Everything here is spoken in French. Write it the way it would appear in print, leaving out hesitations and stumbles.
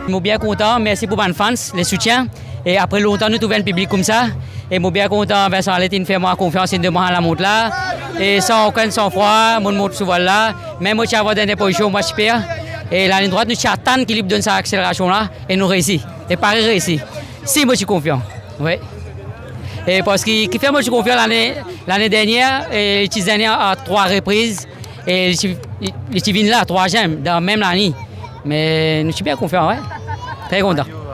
Je suis bien content, merci pour mes fans, les soutiens. Et après longtemps, nous trouvons un public comme ça. Et je suis bien content, Vincent Aletine fait moi confiance et de moi à la montre là. Et sans aucun sang-froid, mon montre souvent là. Même moi, je suis dans des positions, moi je perds. Et la ligne droite, nous sommes qui donne cette accélération là. Et nous réussissons. Et Paris réussit. Si moi je suis confiant. Oui. Et parce qu'il fait moi je suis confiant l'année dernière, et les dernières à 3 reprises. Et les Tivines là, 3e, dans la même année. Mais nous sommes bien confiants, ouais. Très content.